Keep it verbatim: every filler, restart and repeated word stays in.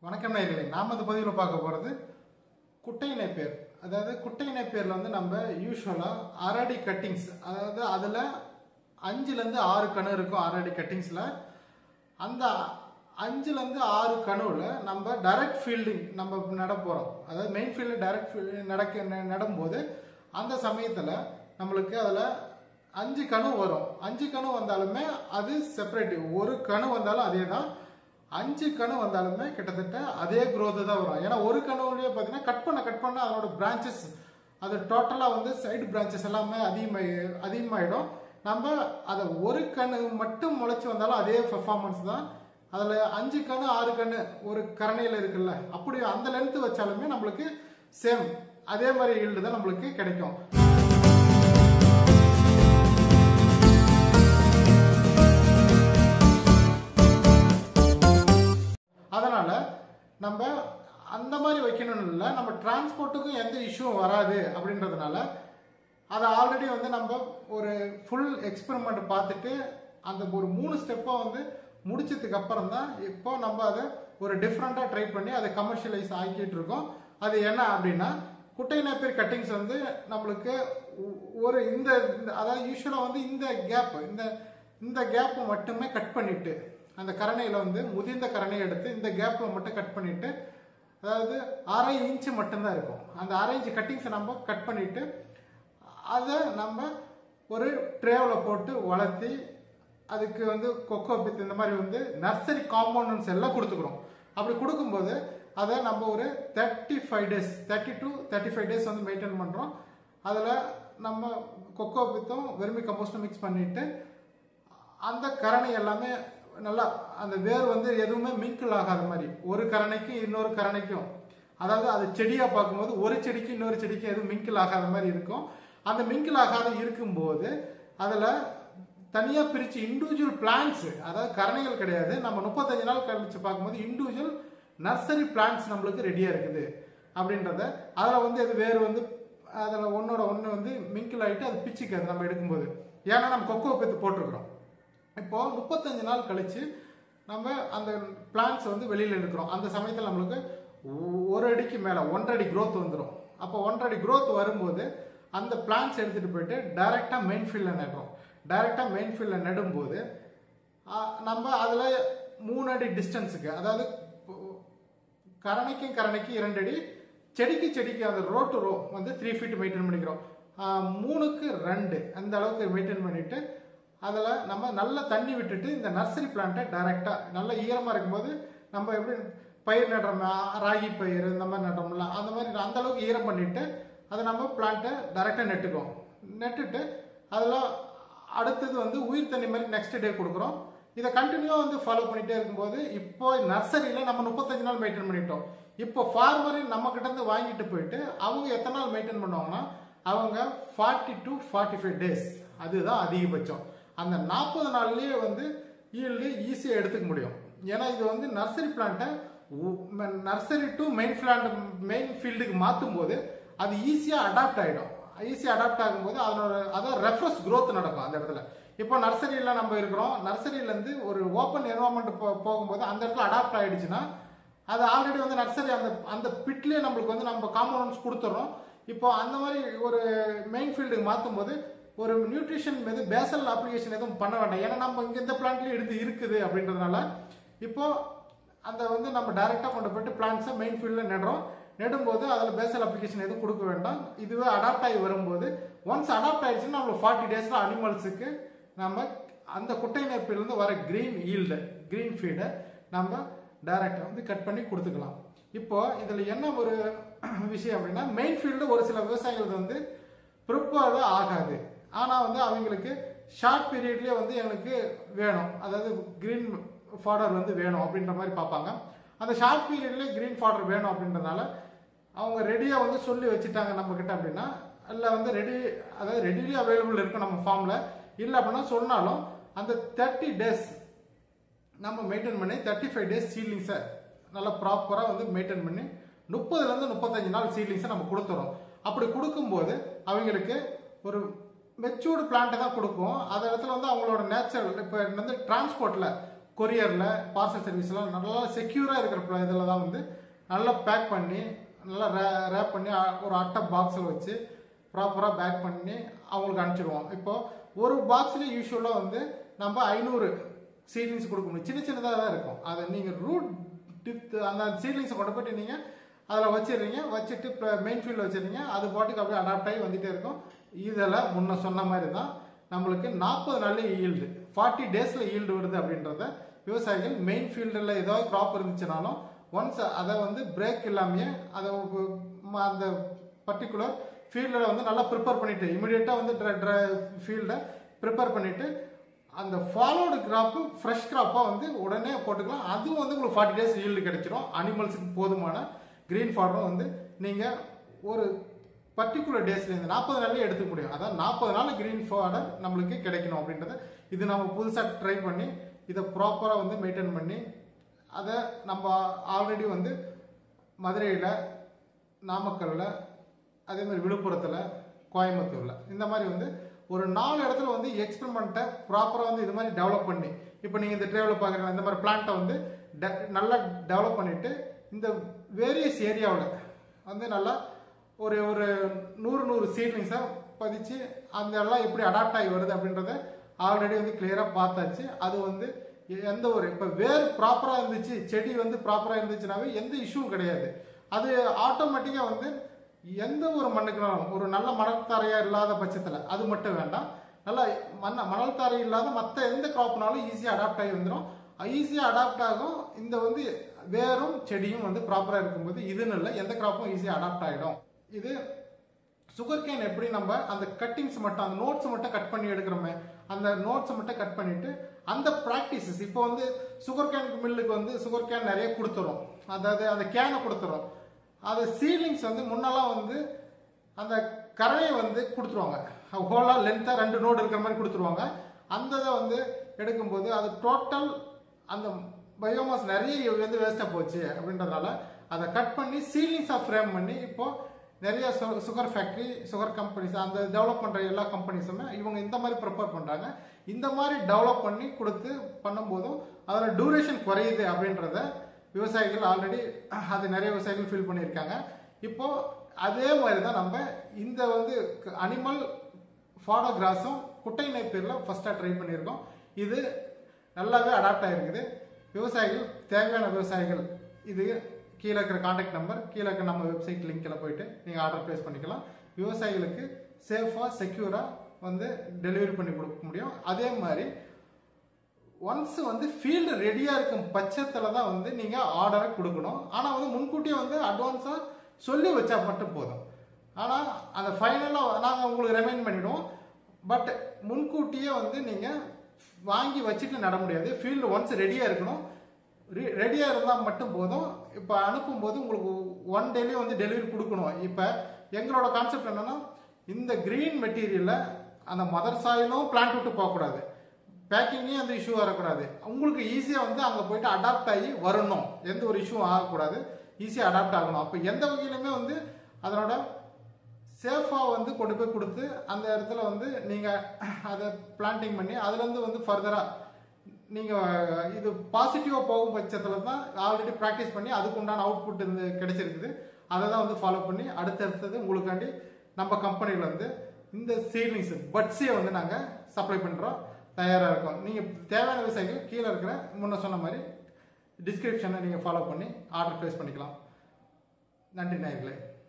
வணக்கம் நேயர்களே, நாம் இந்த பதிவில் பார்க்க போகிறது குட்டை நெப்பேர். அதாவது குட்டை நெப்பேரில் வந்து நம்ம யூஸ்வலாக அரடி கட்டிங்ஸ், அதாவது அதில் அஞ்சுலேருந்து ஆறு கணு இருக்கும். அரடி கட்டிங்ஸில் அந்த அஞ்சுலேருந்து ஆறு கணுவில் நம்ம டைரக்ட் ஃபீல்டிங் நம்ம நட போகிறோம். அதாவது மெயின் ஃபீல்டு டைரக்ட் நடக்க நடும்போது அந்த சமயத்தில் நம்மளுக்கு அதில் அஞ்சு கணு வரும். அஞ்சு கணு வந்தாலுமே அது செப்பரேட். ஒரு கணு வந்தாலும் அதே தான், அஞ்சு கணு வந்தாலுமே கிட்டத்தட்ட அதே growth தான் வரும். ஏன்னா ஒரு கணுவிலேயே பார்த்தீங்கன்னா கட் பண்ண கட் பண்ண அதோட பிரான்ச்சஸ் அது டோட்டலாக வந்து சைடு பிரான்ச்சஸ் எல்லாமே அதிகமாக அதிகமாகிடும். நம்ம அதை ஒரு கணு மட்டும் முளைச்சி வந்தாலும் அதே பெர்ஃபார்மன்ஸ் தான். அதில் அஞ்சு கணு ஆறு கணு ஒரு கரணையில் இருக்குல்ல, அப்படி அந்த லென்த்து வச்சாலுமே நம்மளுக்கு சேம் அதே மாதிரி ஈல்டு தான் நம்மளுக்கு கிடைக்கும். அதனால நம்ம அந்த மாதிரி வைக்கணும்னு இல்லை, நம்ம டிரான்ஸ்போர்ட்டுக்கும் எந்த இஷ்யூவும் வராது. அப்படின்றதுனால அதை ஆல்ரெடி வந்து நம்ம ஒரு ஃபுல் எக்ஸ்பெரிமெண்ட் பார்த்துட்டு அந்த ஒரு மூணு ஸ்டெப்பை வந்து முடிச்சதுக்கு அப்புறம் தான் இப்போ நம்ம அதை ஒரு டிஃப்ரெண்ட்டாக ட்ரை பண்ணி அதை கமர்ஷியலைஸ் ஆக்கிட்டு இருக்கோம். அது என்ன அப்படின்னா, குட்டை நெப்பேர் கட்டிங்ஸ் வந்து நம்மளுக்கு ஒரு இந்த அதாவது யூஸ்வலாக வந்து இந்த கேப் இந்த இந்த கேப்பை மட்டுமே கட் பண்ணிட்டு அந்த கரணையில் வந்து முதிர்ந்த கரணையை எடுத்து இந்த கேப்பில் மட்டும் கட் பண்ணிட்டு, அதாவது அரை இன்ச்சு மட்டும்தான் இருக்கும். அந்த அரை இன்ச்சு கட்டிங்ஸை நம்ம கட் பண்ணிட்டு அதை நம்ம ஒரு ட்ரேவில் போட்டு வளர்த்தி அதுக்கு வந்து கொக்கோ பித் இந்த மாதிரி வந்து நர்சரி காம்பவுண்ட்ஸ் எல்லாம் கொடுத்துக்கிறோம். அப்படி கொடுக்கும்போது அதை நம்ம ஒரு thirty five days thirty to thirty five days வந்து மெயின்டைன் பண்ணுறோம். அதில் நம்ம கொக்கோ பித்தும் வெர்மி கம்போஸ்டும் மிக்ஸ் பண்ணிட்டு அந்த கரணை எல்லாமே நல்லா அந்த வேர் வந்து எதுவுமே மிங்கிள் ஆகாத மாதிரி ஒரு கரணைக்கு இன்னொரு கரணைக்கும், அதாவது அது செடியாக பார்க்கும்போது ஒரு செடிக்கு இன்னொரு செடிக்கு எதுவும் மிங்கிள் ஆகாத மாதிரி இருக்கும். அந்த மிங்கிள் ஆகாத இருக்கும்போது அதில் தனியாக பிரித்து இண்டிவிஜுவல் பிளான்ட்ஸ், அதாவது கரணைகள் கிடையாது, நம்ம முப்பத்தஞ்சு நாள் கழிச்சு பார்க்கும்போது இண்டிவிஜுவல் நர்சரி பிளான்ட்ஸ் நம்மளுக்கு ரெடியாக இருக்குது அப்படின்றத. அதில் வந்து அது வேறு வந்து அதில் ஒன்னோட ஒன்று வந்து மிங்கிள் ஆகிட்டு அது பிச்சுக்காது நம்ம எடுக்கும்போது. ஏன்னா நம்ம கொக்கோ பித்து போட்டிருக்கிறோம். இப்போ முப்பத்தஞ்சு நாள் கழிச்சு நம்ம அந்த பிளான்ட்ஸ் வந்து வெளியில் எடுக்கிறோம். அந்த சமயத்தில் நம்மளுக்கு ஒரு அடிக்கு மேலே ஒன்றரை அடி growth வந்துடும். அப்போ ஒன்றரை அடி growth வரும்போது அந்த பிளான்ட்ஸ் எடுத்துகிட்டு போயிட்டு டைரெக்டாக மெயின் ஃபீல்டில் நடுறோம். டைரெக்டாக மெயின் ஃபீல்டில் நடும்போது நம்ம அதில் மூணு அடி டிஸ்டன்ஸுக்கு, அதாவது கரணைக்கும் கரணைக்கு இரண்டு அடி, செடிக்கு செடிக்கு அந்த ரோ டு ரோ வந்து த்ரீ ஃபீட் மெயின்டைன் பண்ணிக்கிறோம். மூணுக்கு ரெண்டு அந்த அளவுக்கு மெயின்டைன் பண்ணிவிட்டு அதில் நம்ம நல்லா தண்ணி விட்டுட்டு இந்த நர்சரி பிளான்ட்டை டைரெக்டாக நல்லா ஈரமாக இருக்கும்போது நம்ம எப்படி பயிர் நடுறோம், ராகி பயிர் இந்த மாதிரி நடுறோம்ல, அந்த மாதிரி அந்த அளவுக்கு ஈரம் பண்ணிவிட்டு அதை நம்ம பிளான்ட்டை டைரெக்டாக நட்டுக்குவோம். நட்டுட்டு அதில் அடுத்தது வந்து உயிர் தண்ணி மாதிரி நெக்ஸ்ட் டே கொடுக்குறோம். இதை கண்டினியூவாக வந்து ஃபாலோ பண்ணிகிட்டே இருக்கும்போது இப்போ நர்சரியில் நம்ம முப்பத்தஞ்சு நாள் மெயின்டைன் பண்ணிட்டோம். இப்போ ஃபார்மரு நம்ம கிட்டேருந்து வாங்கிட்டு போயிட்டு அவங்க எத்தனை நாள் மெயின்டைன் பண்ணுவாங்கன்னா அவங்க forty to forty five days அதுதான் அதிகபட்சம். அந்த நாற்பது நாள்லேயே வந்து ஈல்டு ஈஸியாக எடுத்துக்க முடியும். ஏன்னா இது வந்து நர்சரி பிளான்ட்டை nursery to main plant main ஃபீல்டுக்கு மாற்றும் போது அது ஈஸியாக அடாப்ட் ஆகிடும். ஈஸியாக அடாப்ட் ஆகும்போது அதனோட அதான் ரெஃப்ரெஷ் க்ரோத் நடக்கும் அந்த இடத்துல. இப்போ நர்சரியில் நம்ம இருக்கிறோம், நர்சரியிலேருந்து ஒரு ஓப்பன் என்வரான்மெண்ட் போ போகும்போது அந்த இடத்துல அடாப்ட் ஆகிடுச்சுன்னா அது ஆல்ரெடி வந்து நர்சரி அந்த அந்த பிட்லேயே நம்மளுக்கு வந்து நம்ம காம்பவுண்ட்ஸ் கொடுத்துட்றோம். இப்போ அந்த மாதிரி ஒரு மெயின் ஃபீல்டுக்கு மாற்றும் போது ஒரு நியூட்ரிஷன் மீது பேசல் அப்ளிகேஷன் எதுவும் பண்ண வேண்டாம். ஏன்னா நம்ம இங்கே இந்த பிளான்ட்லேயே எடுத்து இருக்குது அப்படின்றதுனால இப்போ அந்த வந்து நம்ம டைரெக்டாக கொண்டு போய்ட்டு பிளான்ட்ஸை மெயின் ஃபீல்டில் நடுறோம். நடும்போது அதில் பேசல் அப்ளிகேஷன் எதுவும் கொடுக்க வேண்டாம். இதுவே அடாப்ட் ஆகி வரும்போது ஒன்ஸ் அடாப்ட் ஆகிடுச்சுன்னா நம்மளுக்கு ஃபார்ட்டி டேஸில் அனிமல்ஸுக்கு நம்ம அந்த குட்டை நெப்பிலிருந்து வர க்ரீன் ஈல்டு க்ரீன் ஃபீடை நம்ம டைரெக்டாக வந்து கட் பண்ணி கொடுத்துக்கலாம். இப்போது இதில் என்ன ஒரு விஷயம் அப்படின்னா, மெயின் ஃபீல்டு ஒரு சில விவசாயிகள் வந்து ப்ரிப்பேர்டு ஆகாது. ஆனால் வந்து அவங்களுக்கு ஷார்ட் பீரியட்லேயே வந்து எனக்கு வேணும், அதாவது க்ரீன் ஃபாடர் வந்து வேணும் அப்படின்ற மாதிரி பார்ப்பாங்க. அந்த ஷார்ட் பீரியட்லேயே க்ரீன் ஃபாடர் வேணும் அப்படின்றதுனால அவங்க ரெடியாக வந்து சொல்லி வச்சுட்டாங்க நம்மக்கிட்ட அப்படின்னா, இல்லை வந்து ரெடி அதாவது ரெடிலி அவைலபிள் இருக்கும் நம்ம ஃபார்மில். இல்லை அப்படின்னா சொன்னாலும் அந்த தேர்ட்டி டேஸ் நம்ம மெயின்டைன் பண்ணி தேர்ட்டி ஃபைவ் டேஸ் சீட்லிங்ஸை நல்லா ப்ராப்பராக வந்து மெயின்டைன் பண்ணி முப்பதுலேருந்து முப்பத்தஞ்சு நாள் சீட்லிங்ஸை நம்ம கொடுத்துறோம். அப்படி கொடுக்கும்போது அவங்களுக்கு ஒரு மெச்சூர்டு பிளான்ட்டை தான் கொடுக்கும். அந்த இடத்துல வந்து அவங்களோட நேச்சுரல் இப்போ வந்து டிரான்ஸ்போர்ட்டில் கொரியரில் பார்சல் சர்வீஸ்லாம் நல்லா செக்யூராக இருக்கிற இதில் தான் வந்து நல்லா பேக் பண்ணி நல்லா ரே ரேப் பண்ணி ஒரு அட்டை பாக்ஸில் வச்சு ப்ராப்பராக பேக் பண்ணி அவங்களுக்கு அனுப்பிச்சிடுவோம். இப்போது ஒரு பாக்ஸ்லேயே யூஸ்வலாக வந்து நம்ம ஐநூறு சீட்லிங்ஸ் கொடுக்க முடியும். சின்ன சின்னதாக தான் இருக்கும். அதை நீங்கள் ரூட் டிப் அந்த சீட்லிங்ஸை கொண்டு போய்ட்டு நீங்கள் அதில் வச்சிடுறீங்க, வச்சுட்டு இப்போ மெயின் ஃபீல்டில் வச்சிடுறீங்க. அது பாட்டுக்கு அப்படியே அடாப்ட் ஆகி வந்துகிட்டே இருக்கும். இதில் முன்ன சொன்ன மாதிரி தான் நம்மளுக்கு நாற்பது நாள்லேயே ஈல்டு, ஃபார்ட்டி டேஸில் ஈல்டு வருது அப்படின்றத விவசாயிகள் மெயின் ஃபீல்டில் ஏதாவது க்ராப் இருந்துச்சுனாலும் ஒன்ஸ் அதை வந்து பிரேக் இல்லாமையே அதை அந்த பர்டிகுலர் ஃபீல்டில் வந்து நல்லா ப்ரிப்பேர் பண்ணிவிட்டு இமீடியட்டாக வந்து ட்ரை ட்ரை ஃபீல்டை ப்ரிப்பேர் பண்ணிவிட்டு அந்த ஃபாலோடு கிராப்பு ஃப்ரெஷ் கிராப்பாக வந்து உடனே போட்டுக்கலாம். அதுவும் வந்து உங்களுக்கு ஃபார்ட்டி டேஸ் ஈல்டு கிடைச்சிடும். அனிமல்ஸுக்கு போதுமான க்ரீன் ஃபார்மும் வந்து நீங்கள் ஒரு பர்டிகுலர் டேஸ்ல இந்த நாற்பது நாள்லேயே எடுத்துக்க முடியும். அதாவது நாற்பது நாள் க்ரீன் ஃபார்டர் நம்மளுக்கு கிடைக்கணும் அப்படின்றத இது நம்ம புதுசாக ட்ரை பண்ணி இதை ப்ராப்பராக வந்து மெயின்டைன் பண்ணி அதை நம்ம ஆல்ரெடி வந்து மதுரையில், நாமக்கல்லில், அதே மாதிரி விழுப்புரத்தில், கோயம்புத்தூரில் இந்த மாதிரி வந்து ஒரு நாலு இடத்துல வந்து எக்ஸ்பெரிமெண்ட்டை ப்ராப்பராக வந்து இது மாதிரி டெவலப் பண்ணி இப்போ நீங்கள் இந்த ட்ரேவில் பார்க்குறீங்க இந்த மாதிரி பிளான்ட்டை வந்து நல்லா டெவலப் பண்ணிவிட்டு இந்த வேரியஸ் ஏரியாவில் வந்து நல்லா ஒரு ஒரு நூறு நூறு சீட்லிங்ஸை பதிச்சு அந்த எல்லாம் எப்படி அடாப்ட் ஆகி வருது அப்படின்றத ஆல்ரெடி வந்து கிளியராக பார்த்தாச்சு. அது வந்து எந்த ஒரு இப்போ வேர் ப்ராப்பராக இருந்துச்சு, செடி வந்து ப்ராப்பராக இருந்துச்சுனாவே எந்த இஷ்யூவும் கிடையாது. அது ஆட்டோமேட்டிக்காக வந்து எந்த ஒரு மண்ணுக்குனாலும் ஒரு நல்ல மணல்தாரையாக இல்லாத பட்சத்தில் அது மட்டும் வேண்டாம், நல்லா மண்ண மணல்தாரை இல்லாத மற்ற எந்த கிராப்னாலும் ஈஸியாக அடாப்ட் ஆகி வந்துடும். ஈஸியாக அடாப்ட் ஆகும். இந்த வந்து வேரும் செடியும் வந்து ப்ராப்பராக இருக்கும்போது இதுன்னு இல்லை, எந்த கிராப்பும் ஈஸியாக அடாப்ட் ஆகிடும். இது சுகர் கேன் எப்படி நம்ம அந்த கட்டிங்ஸ் மட்டும் அந்த நோட்ஸ் மட்டும் கட் பண்ணி எடுக்கிறோமே அந்த நோட்ஸை மட்டும் கட் பண்ணிட்டு அந்த ப்ராக்டிசஸ் இப்போ வந்து சுகர் கேன் மில்லுக்கு வந்து சுகர் கேன் நிறைய கொடுத்துரும். அதாவது அந்த கேனை கொடுத்துரும். அது சீட்லிங்ஸ் வந்து முன்னெல்லாம் வந்து அந்த கரையை வந்து கொடுத்துருவாங்க. ஹோலாக லென்த்தாக ரெண்டு நோடு இருக்கிற மாதிரி கொடுத்துருவாங்க. அந்த இதை வந்து எடுக்கும்போது அது டோட்டல் அந்த பயோமாஸ் நிறைய வந்து வேஸ்ட்டாக போச்சு அப்படின்றதுனால அதை கட் பண்ணி சீட்லிங்ஸாக ஃப்ரேம் பண்ணி இப்போது நிறைய சுகர் ஃபேக்ட்ரி, சுகர் கம்பெனிஸ் அந்த டெவலப் பண்ணுற எல்லா கம்பெனிஸுமே இவங்க இந்த மாதிரி ப்ரிப்பேர் பண்ணுறாங்க. இந்த மாதிரி டெவலப் பண்ணி கொடுத்து பண்ணும்போதும் அதோட டியூரேஷன் குறையுது அப்படின்றத விவசாயிகள் ஆல்ரெடி அது நிறைய விவசாயிகள் ஃபீல் பண்ணியிருக்காங்க. இப்போது அதே மாதிரி தான் நம்ம இந்த வந்து அனிமல் ஃபாடோகிராஸும் குட்டை நெப்பேரில் ஃபஸ்ட்டாக ட்ரை பண்ணியிருக்கோம். இது நல்லாவே அடாப்ட் ஆகிருக்குது. விவசாயிகள் தேவையான விவசாயிகள் இது கீழே இருக்கிற கான்டாக்ட் நம்பர், கீழே இருக்கிற நம்ம வெப்சைட் லிங்க்கில் போயிட்டு நீங்கள் ஆர்டர் ப்ளேஸ் பண்ணிக்கலாம். விவசாயிகளுக்கு சேஃபாக செக்யூராக வந்து டெலிவரி பண்ணி கொடுக்க முடியும். அதே மாதிரி ஒன்ஸ் வந்து ஃபீல்டு ரெடியாக இருக்கும் பட்சத்தில் தான் வந்து நீங்கள் ஆர்டரை கொடுக்கணும். ஆனால் வந்து முன்கூட்டியே வந்து அட்வான்ஸாக சொல்லி வச்சா மட்டும் போதும். ஆனால் அந்த ஃபைனலாக நாங்கள் உங்களுக்கு ரெமைண்ட் பண்ணிவிடுவோம். பட் முன்கூட்டியே வந்து நீங்கள் வாங்கி வச்சுட்டு நட முடியாது. ஃபீல்டு ஒன்ஸ் ரெடியாக இருக்கணும். ரெடியாக இருந்தால் மட்டும் போதும். இப்போ அனுப்பும்போது உங்களுக்கு ஒன் டேலேயே வந்து டெலிவரி கொடுக்கணும். இப்போ எங்களோட கான்செப்ட் என்னென்னா இந்த க்ரீன் மெட்டீரியலை அந்த மதர் சாயிலும் பிளான்ட் விட்டு போகக்கூடாது, பேக்கிங்கையும் அந்த இஷ்யூ வரக்கூடாது. உங்களுக்கு ஈஸியாக வந்து அங்கே போயிட்டு அடாப்ட் ஆகி வரணும், எந்த ஒரு இஷ்யூவும் ஆகக்கூடாது, ஈஸியாக அடாப்ட் ஆகணும். அப்போ எந்த வகையிலுமே வந்து அதனோட சேஃபாக வந்து கொண்டு போய் கொடுத்து அந்த இடத்துல வந்து நீங்கள் அதை பிளான்டிங் பண்ணி அதுலேருந்து வந்து ஃபர்தராக நீங்கள் இது பாசிட்டிவாக போகும் பட்சத்தில் தான் ஆல்ரெடி ப்ராக்டிஸ் பண்ணி அதுக்கு உண்டான அவுட்புட் இருந்து கிடைச்சிருக்குது. அதை தான் வந்து ஃபாலோ பண்ணி அடுத்தடுத்தது உங்களுக்காண்டி நம்ம கம்பெனியில் வந்து இந்த சீட்லிங்ஸ் பட்ஸையை வந்து நாங்கள் சப்ளை பண்ணுறோம், தயாராக இருக்கோம். நீங்கள் தேவையான விவசாயிகள் கீழே இருக்கிற முன்ன சொன்ன மாதிரி டிஸ்கிரிப்ஷனை நீங்கள் ஃபாலோ பண்ணி ஆர்டர் ப்ளேஸ் பண்ணிக்கலாம். நன்றி நேயர்களே.